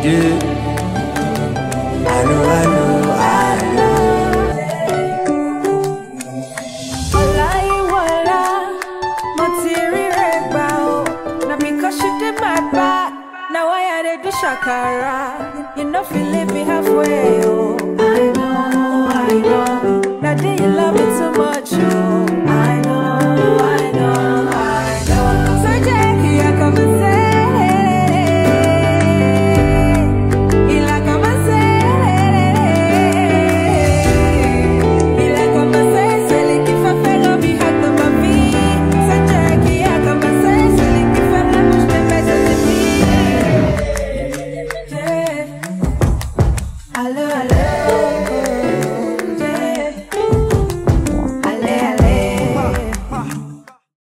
do. I know. Now I had do shakara. You know, feel leave me halfway. Oh, I know. Now do you love me too much?